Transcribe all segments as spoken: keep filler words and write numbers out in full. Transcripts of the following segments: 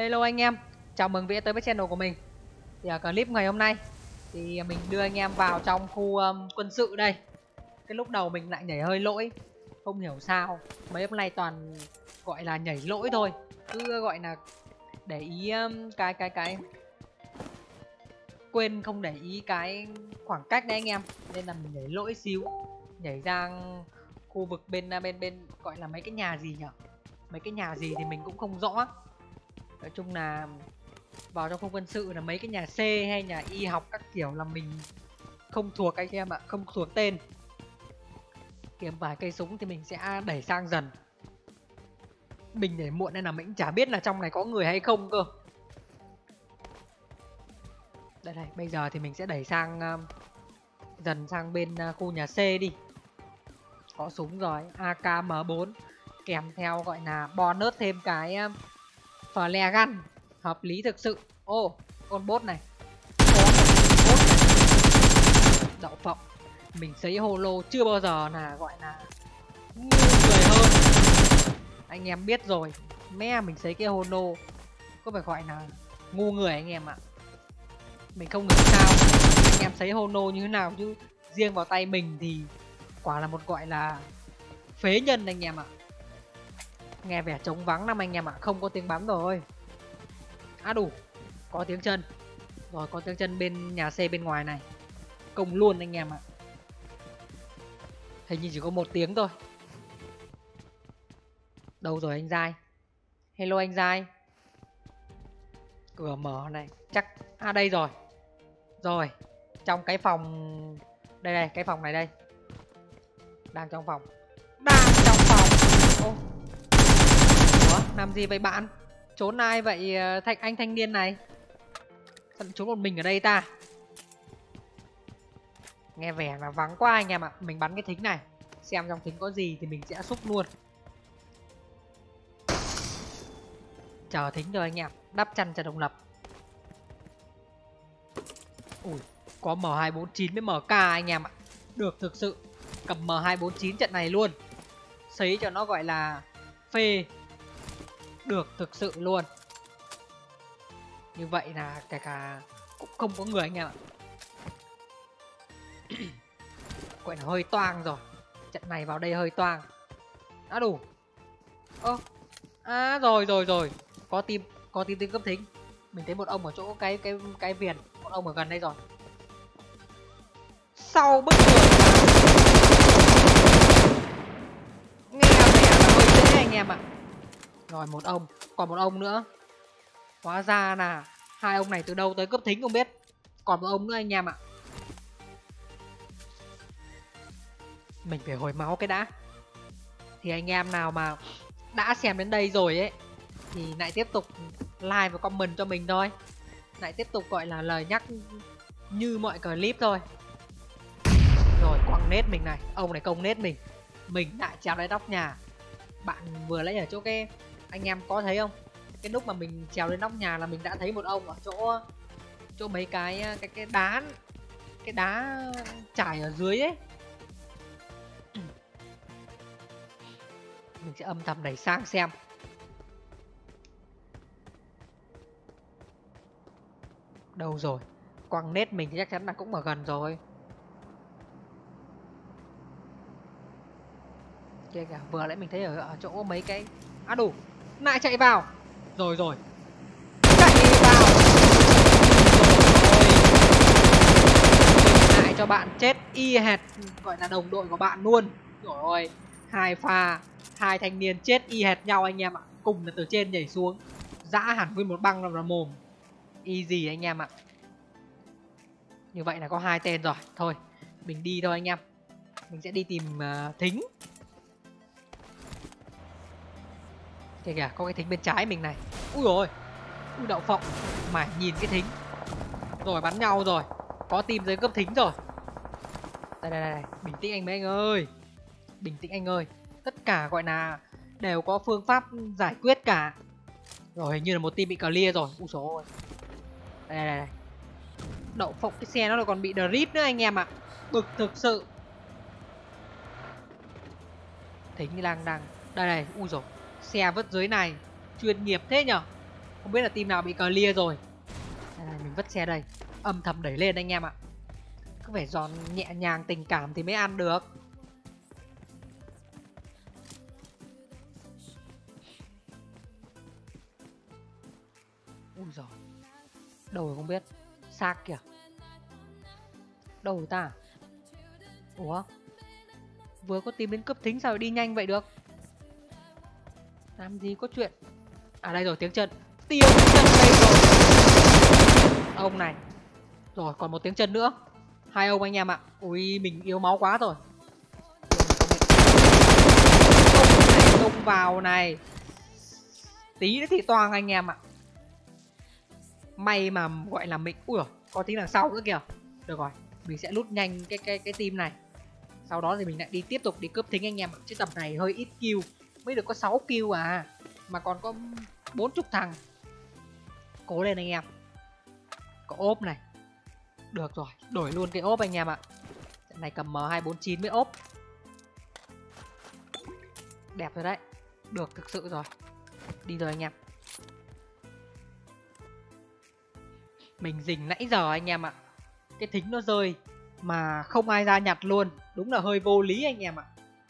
Hello anh em, chào mừng vị đã tới với channel của mình. Thì ở clip ngày hôm nay thì mình đưa anh em vào trong khu um, quân sự đây. Cái lúc đầu mình lại nhảy hơi lỗi, không hiểu sao mấy hôm nay toàn gọi là nhảy lỗi thôi, cứ gọi là để ý um, cái cái cái quên không để ý cái khoảng cách đấy anh em, nên là mình nhảy lỗi xíu, nhảy ra khu vực bên bên bên gọi là mấy cái nhà gì nhở, mấy cái nhà gì thì mình cũng không rõ. Nói chung là vào trong khu quân sự là mấy cái nhà C hay nhà Y học các kiểu là mình không thuộc anh em ạ, không thuộc tên. Kiếm vài cây súng thì mình sẽ đẩy sang dần. Mình để muộn nên là mình cũng chả biết là trong này có người hay không cơ. Đây này, bây giờ thì mình sẽ đẩy sang uh, dần sang bên uh, khu nhà C đi. Có súng rồi, A K M bốn kèm theo gọi là bonus thêm cái uh, flare gun, hợp lý thực sự. Ô, oh, con bot này. Có một bot này. Đậu phộng. Mình sấy holo chưa bao giờ là gọi là ngu người hơn. Anh em biết rồi, mẹ mình sấy cái holo có phải gọi là ngu người anh em ạ. Mình không hiểu sao anh em sấy holo như thế nào chứ riêng vào tay mình thì quả là một gọi là phế nhân anh em ạ. Nghe vẻ trống vắng lắm anh em ạ, không có tiếng bắn rồi. À đủ, có tiếng chân. Rồi có tiếng chân bên nhà xe bên ngoài này. Công luôn anh em ạ. Hình như chỉ có một tiếng thôi. Đâu rồi anh Giai? Hello anh Giai. Cửa mở này, chắc à đây rồi. Rồi, trong cái phòng đây đây, cái phòng này đây. Đang trong phòng. Đang trong phòng. Ô. Ủa, làm gì vậy bạn? Trốn ai vậy thạch anh thanh niên này? Sao trốn một mình ở đây ta? Nghe vẻ là vắng quá anh em ạ. Mình bắn cái thính này, xem trong thính có gì thì mình sẽ xúc luôn. Chờ thính rồi anh em, đắp chăn cho độc lập. Ui, có M hai bốn chín với M K anh em ạ. Được thực sự. Cầm M hai bốn chín trận này luôn. Sấy cho nó gọi là phê. Được thực sự luôn. Như vậy là kể cả cũng không có người anh em ạ. Gọi là hơi toang rồi. Trận này vào đây hơi toang. Đã đủ. Ơ. À rồi rồi rồi. Có team, có team team cấp thính. Mình thấy một ông ở chỗ cái cái cái viền, một ông ở gần đây rồi. Sau bức tường nghe vẻ là hơi dễ anh em ạ. Rồi một ông, còn một ông nữa. Hóa ra là hai ông này từ đâu tới cấp thính không biết. Còn một ông nữa anh em ạ. Mình phải hồi máu cái đã. Thì anh em nào mà đã xem đến đây rồi ấy thì lại tiếp tục like và comment cho mình thôi. Lại tiếp tục gọi là lời nhắc như mọi clip thôi. Rồi quăng nết mình này, ông này công nết mình. Mình lại trèo lên nóc nhà. Bạn vừa lấy ở chỗ cái anh em có thấy không? Cái lúc mà mình trèo lên nóc nhà là mình đã thấy một ông ở chỗ chỗ mấy cái cái cái đá cái đá trải ở dưới ấy. Mình sẽ âm thầm đẩy sang xem. Đâu rồi? Quăng nết mình thì chắc chắn là cũng ở gần rồi. Kìa kìa, vừa nãy mình thấy ở, ở chỗ mấy cái. À đủ, lại chạy vào. Rồi rồi. Chạy vào. Rồi. Lại cho bạn chết y hệt gọi là đồng đội của bạn luôn. Rồi ơi, hai pha, hai thanh niên chết y hệt nhau anh em ạ. Cùng là từ trên nhảy xuống, dã hẳn nguyên một băng vào mồm. Easy anh em ạ. Như vậy là có hai tên rồi. Thôi, mình đi thôi anh em. Mình sẽ đi tìm uh, thính. Kìa kìa, có cái thính bên trái mình này. Ui rồi, ui đậu phộng. Mải nhìn cái thính. Rồi bắn nhau rồi. Có team dưới cấp thính rồi. Đây đây đây, bình tĩnh anh mấy anh ơi. Bình tĩnh anh ơi. Tất cả gọi là đều có phương pháp giải quyết cả. Rồi hình như là một team bị clear rồi. Ui dồi ôi. Đây đây đây. Đậu phộng cái xe nó lại còn bị drip nữa anh em ạ. Bực thực sự. Thính đang đang. Đây này, ui dồi. Xe vứt dưới này chuyên nghiệp thế nhở. Không biết là team nào bị clear rồi. Đây này, mình vứt xe đây, âm thầm đẩy lên anh em ạ. Cứ phải giòn nhẹ nhàng tình cảm thì mới ăn được. Ui giời, đâu rồi không biết. Xác kìa. Đâu rồi ta? Ủa, vừa có tìm đến cướp thính sao đi nhanh vậy được? Làm gì có chuyện. À đây rồi, tiếng chân. Tiếng chân đây rồi. Ông này. Rồi còn một tiếng chân nữa. Hai ông anh em ạ. Ui mình yếu máu quá rồi. Ông này công vào này. Tí nữa thì toang anh em ạ. May mà gọi là mình. Ui giời, có tí đằng sau nữa kìa. Được rồi, mình sẽ lút nhanh cái cái cái team này. Sau đó thì mình lại đi tiếp tục đi cướp thính anh em ạ. Chứ tầm này hơi ít kill. Mới được có sáu kill à. Mà còn có bốn mươi thằng. Cố lên anh em. Có ốp này. Được rồi, đổi luôn cái ốp anh em ạ. Trận này cầm M hai bốn chín với ốp. Đẹp rồi đấy. Được thực sự rồi. Đi rồi anh em. Mình rình nãy giờ anh em ạ. Cái thính nó rơi mà không ai ra nhặt luôn. Đúng là hơi vô lý anh em ạ.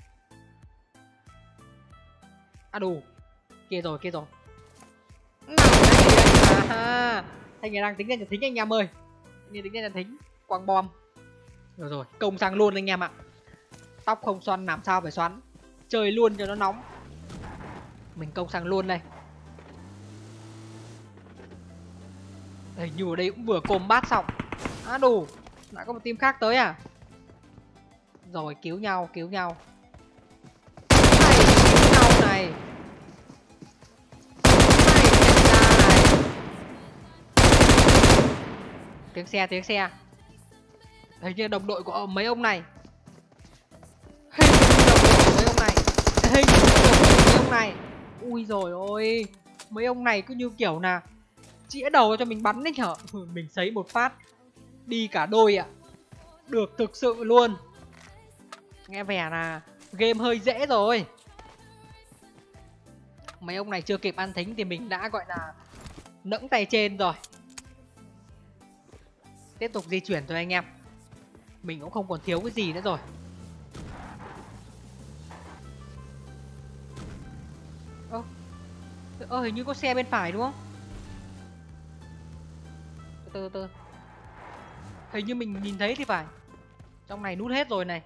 À đủ. Kia rồi, kia rồi. À, anh ấy đang tính ra nhặt thính anh em ơi. Anh ấy tính ra nhặt thính. Quăng bom. Rồi rồi, công sang luôn anh em ạ. Tóc không xoăn làm sao phải xoắn. Chơi luôn cho nó nóng. Mình công sang luôn đây. Hình như ở đây cũng vừa combat xong. À đủ. Lại có một team khác tới à. Rồi cứu nhau, cứu nhau. Này, cứu nhau này. Tiếng xe, tiếng xe. Hình như đồng đội của mấy ông này. Hình như đồng đội của mấy ông này. Hình như đồng đội của mấy ông này. Ui rồi ôi. Mấy ông này cứ như kiểu là chĩa đầu cho mình bắn đấy nhở. Mình sấy một phát đi cả đôi ạ. Được thực sự luôn. Nghe vẻ là game hơi dễ rồi. Mấy ông này chưa kịp ăn thính thì mình đã gọi là nẫng tay trên rồi. Tiếp tục di chuyển thôi anh em. Mình cũng không còn thiếu cái gì nữa rồi. Ơ Ơ hình như có xe bên phải đúng không? Từ từ từ. Hình như mình nhìn thấy thì phải. Trong này nút hết rồi này.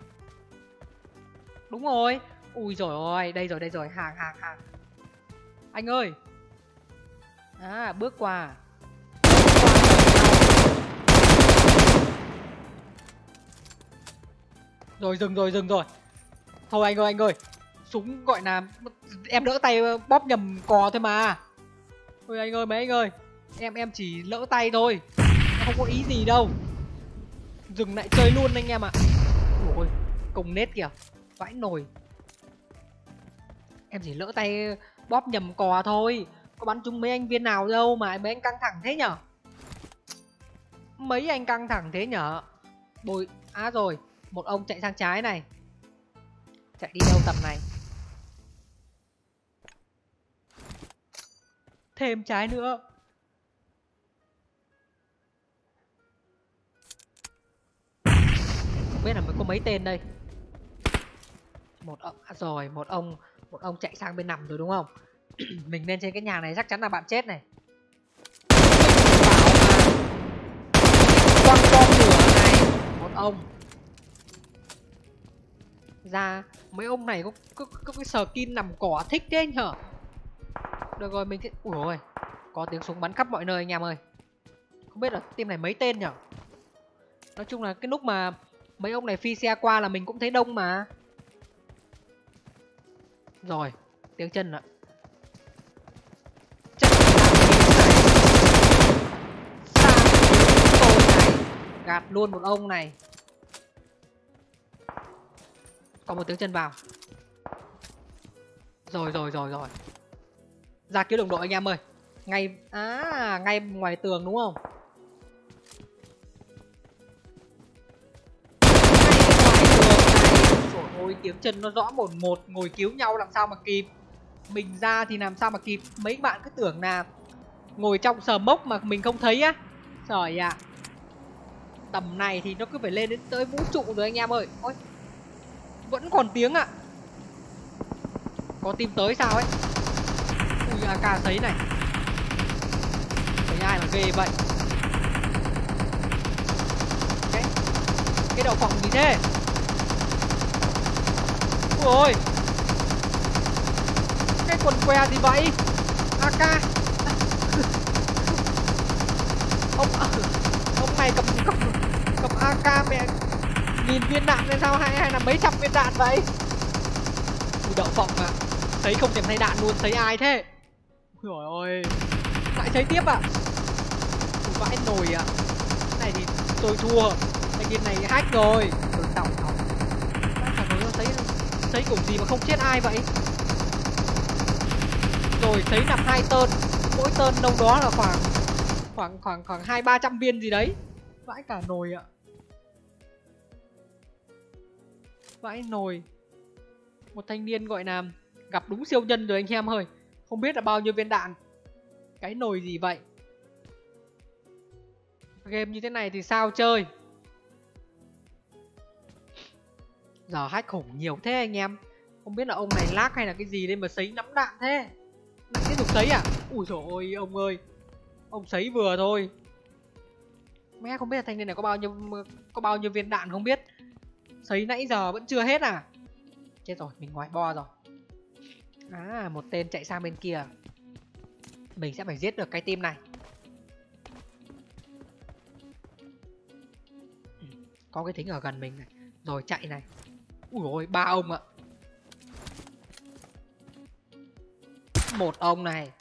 Đúng rồi. Ui rồi ôi, đây rồi đây rồi, hàng hàng hàng. Anh ơi. À bước qua. Rồi dừng rồi dừng rồi. Thôi anh ơi anh ơi. Súng gọi là em đỡ tay bóp nhầm cò thôi mà. Thôi anh ơi mấy anh ơi. Em em chỉ lỡ tay thôi. Em không có ý gì đâu. Dừng lại chơi luôn anh em ạ. Ôi cùng nết kìa. Vãi nồi. Em chỉ lỡ tay bóp nhầm cò thôi. Có bắn trúng mấy anh viên nào đâu mà mấy anh căng thẳng thế nhở. Mấy anh căng thẳng thế nhở. Bồi. À rồi. Một ông chạy sang trái này. Chạy đi đâu tầm này. Thêm trái nữa. Không biết là mới có mấy tên đây. Một ông. À rồi một ông. Một ông chạy sang bên nằm rồi đúng không. Mình lên trên cái nhà này chắc chắn là bạn chết này. Quăng bom lửa này. Một ông. Ra mấy ông này có, có, có cái skin nằm cỏ thích thế anh hả. Được rồi mình sẽ. Ui ôi. Có tiếng súng bắn khắp mọi nơi anh em ơi. Không biết là team này mấy tên nhở. Nói chung là cái lúc mà mấy ông này phi xe qua là mình cũng thấy đông mà. Rồi tiếng chân ạ. Chân này. Gạt luôn một ông này. Còn một tiếng chân vào. Rồi rồi rồi rồi. Ra cứu đồng đội anh em ơi. Ngay. À ngay ngoài tường đúng không. Ôi tiếng chân nó rõ một một. Ngồi cứu nhau làm sao mà kịp. Mình ra thì làm sao mà kịp. Mấy bạn cứ tưởng là ngồi trong sờ mốc mà mình không thấy á. Trời ạ. Tầm này thì nó cứ phải lên đến tới vũ trụ rồi anh em ơi. Ôi, vẫn còn tiếng ạ. Có team tới sao ấy. Ui, a ca sấy này. Thấy ai mà ghê vậy. Cái, cái đậu phộng gì thế? Ui ôi. Cái quần què gì vậy? a ca. Ông ông này cầm cầm cầm a ca mẹ nghìn viên đạn lên sao, hay hay là mấy trăm viên đạn vậy? Ui, đậu phộng à. Thấy không thèm thay đạn luôn, thấy ai thế? Ui dồi ôi. Lại thấy tiếp à? Ui, vãi nồi à. Này thì tôi thua. Cái game này hack rồi. Tôi tỏng không. Vãi cả nồi, thấy thấy kiểu gì mà không chết ai vậy? Rồi thấy nạp hai tơn, mỗi tơn đâu đó là khoảng khoảng khoảng khoảng hai ba trăm viên gì đấy. Vãi cả nồi ạ. Vãi nồi. Một thanh niên gọi là gặp đúng siêu nhân rồi anh em ơi. Không biết là bao nhiêu viên đạn. Cái nồi gì vậy? Game như thế này thì sao chơi? Giờ hack khủng nhiều thế anh em. Không biết là ông này lag hay là cái gì đây mà sấy nắm đạn thế. Tiếp tục sấy à? Ui dồi ôi ông ơi. Ông sấy vừa thôi. Mẹ không biết là thanh niên này có bao nhiêu có bao nhiêu viên đạn không biết. Sấy nãy giờ vẫn chưa hết à? Chết rồi, mình ngoài bo rồi. À, một tên chạy sang bên kia. Mình sẽ phải giết được cái team này. Có cái thính ở gần mình này. Rồi chạy này. Ui ôi, ba ông ạ. Một ông này.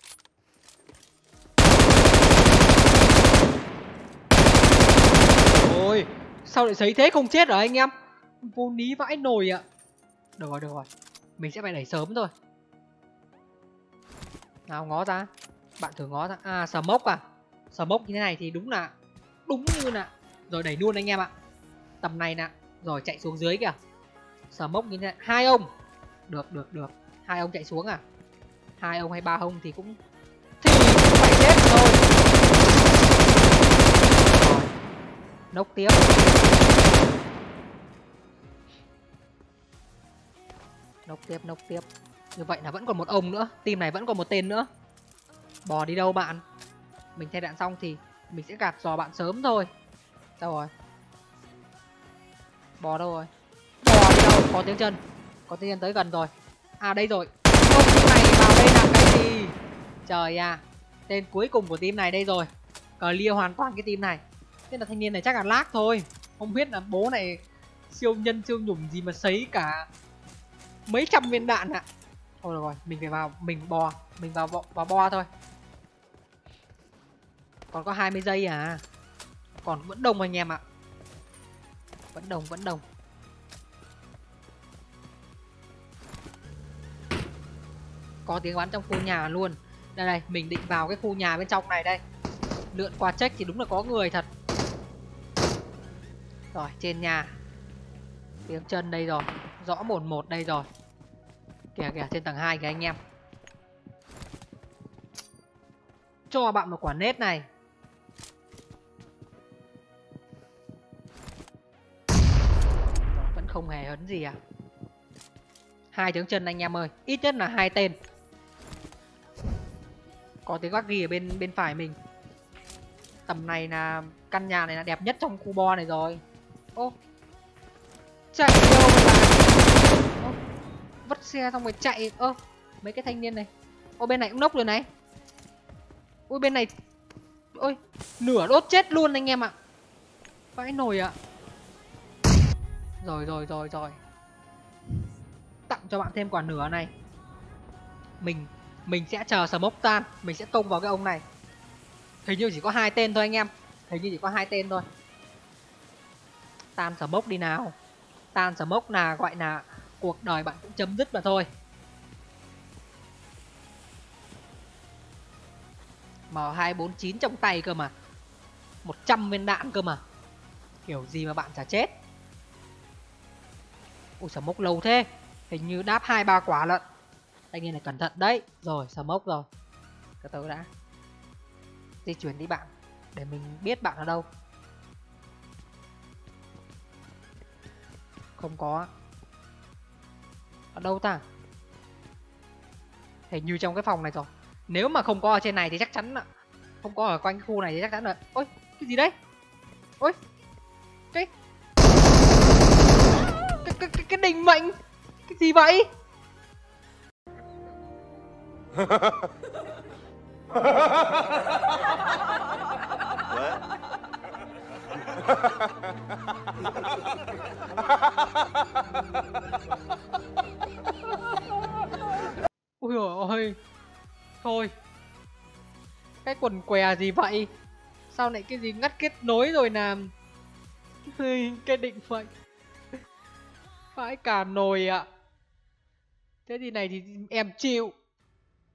Ôi, sao lại sấy thế không chết rồi anh em? Vô ní vãi nồi ạ. Được rồi, được rồi. Mình sẽ phải đẩy sớm thôi. Nào ngó ra. Bạn thử ngó ra. À, smoke à. Smoke như thế này thì đúng là đúng như là. Rồi đẩy luôn anh em ạ. Tầm này nè. Rồi chạy xuống dưới kìa. Smoke như thế này. Hai ông. Được, được, được. Hai ông chạy xuống à? Hai ông hay ba ông thì cũng thì cũng phải chết thôi. Rồi. Nốc tiếp. Nốc tiếp, nốc tiếp. Như vậy là vẫn còn một ông nữa. Team này vẫn còn một tên nữa. Bò đi đâu bạn? Mình thay đạn xong thì mình sẽ gạt dò bạn sớm thôi. Đâu rồi? Bò đâu rồi? Bò đi đâu? Có tiếng chân. Có tiếng chân tới gần rồi. À đây rồi. Ông này vào đây làm cái gì? Trời à. Tên cuối cùng của team này đây rồi. Clear hoàn toàn cái team này. Thế là thanh niên này chắc là lag thôi. Không biết là bố này siêu nhân siêu nhủng gì mà sấy cả mấy trăm viên đạn ạ. À. Thôi được rồi, mình phải vào, mình bò, mình vào vào, vào bo thôi. Còn có hai mươi giây à. Còn vẫn đông anh em ạ. Vẫn đông, vẫn đông. Có tiếng bắn trong khu nhà luôn. Đây đây, mình định vào cái khu nhà bên trong này đây. Lượn qua check thì đúng là có người thật. Rồi, trên nhà. Tiếng chân đây rồi. Rõ một một đây rồi. Kìa kìa, trên tầng hai kìa anh em. Cho bạn một quả nết này. Vẫn không hề hấn gì à. Hai tiếng chân anh em ơi. Ít nhất là hai tên. Có tiếng gác ghi ở bên bên phải mình. Tầm này là căn nhà này là đẹp nhất trong khu bo này rồi. Ô, chạy đâu mà lại. Ô, vứt xe xong rồi chạy. Ơ, mấy cái thanh niên này. Ô, bên này cũng nốc rồi này. Ui, bên này. Ôi, nửa đốt chết luôn anh em ạ. Vãi nồi ạ. Rồi rồi rồi rồi. Tặng cho bạn thêm quả nửa này. Mình Mình sẽ chờ smoke tan. Mình sẽ công vào cái ông này. Hình như chỉ có hai tên thôi anh em. Hình như chỉ có hai tên thôi. Tan smoke đi nào. Tan smoke là gọi là cuộc đời bạn cũng chấm dứt mà thôi. M hai bốn chín trong tay cơ mà. Một trăm viên đạn cơ mà. Kiểu gì mà bạn chả chết. Ui, smoke lâu thế. Hình như đáp hai ba quả lận. Anh em này cẩn thận đấy. Rồi, smoke rồi. Từ từ đã. di chuyển đi bạn, để mình biết bạn ở đâu. Không có. Ở đâu ta? Hình như trong cái phòng này rồi. Nếu mà không có ở trên này thì chắc chắn là không có ở quanh cái khu này thì chắc chắn rồi. Ôi, cái gì đấy? Ôi, cái cái cái, cái, cái định mệnh. Cái gì vậy? Ui dồi ôi. Thôi. Cái quần què gì vậy? Sao lại cái gì ngắt kết nối rồi làm? Cái định mệnh. Vãi cả nồi ạ. À. Thế thì này thì em chịu.